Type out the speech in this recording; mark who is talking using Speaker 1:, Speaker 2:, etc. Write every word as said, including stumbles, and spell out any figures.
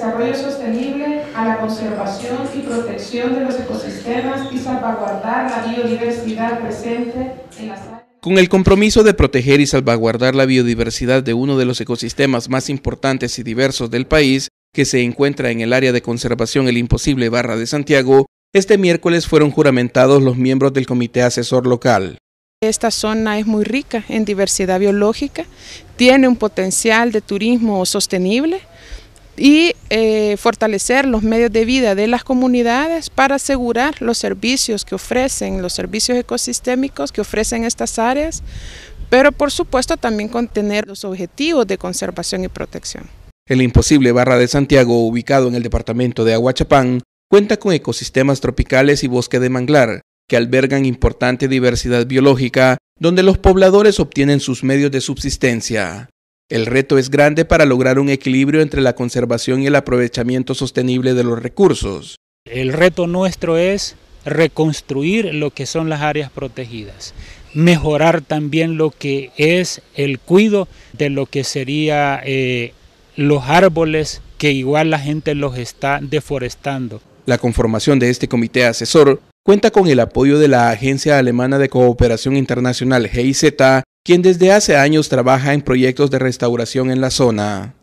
Speaker 1: desarrollo sostenible, a la conservación y protección de los ecosistemas y salvaguardar la biodiversidad presente en las áreas.
Speaker 2: Con el compromiso de proteger y salvaguardar la biodiversidad de uno de los ecosistemas más importantes y diversos del país, que se encuentra en el área de conservación El Imposible Barra de Santiago, este miércoles fueron juramentados los miembros del Comité Asesor Local.
Speaker 3: Esta zona es muy rica en diversidad biológica, tiene un potencial de turismo sostenible y eh, fortalecer los medios de vida de las comunidades para asegurar los servicios que ofrecen, los servicios ecosistémicos que ofrecen estas áreas, pero por supuesto también contener los objetivos de conservación y protección.
Speaker 2: El Imposible Barra de Santiago, ubicado en el departamento de Aguachapán, cuenta con ecosistemas tropicales y bosque de manglar, que albergan importante diversidad biológica, donde los pobladores obtienen sus medios de subsistencia. El reto es grande para lograr un equilibrio entre la conservación y el aprovechamiento sostenible de los recursos.
Speaker 4: El reto nuestro es reconstruir lo que son las áreas protegidas, mejorar también lo que es el cuidado de lo que sería eh, los árboles, que igual la gente los está deforestando.
Speaker 2: La conformación de este comité asesor cuenta con el apoyo de la Agencia Alemana de Cooperación Internacional G I Z, quien desde hace años trabaja en proyectos de restauración en la zona.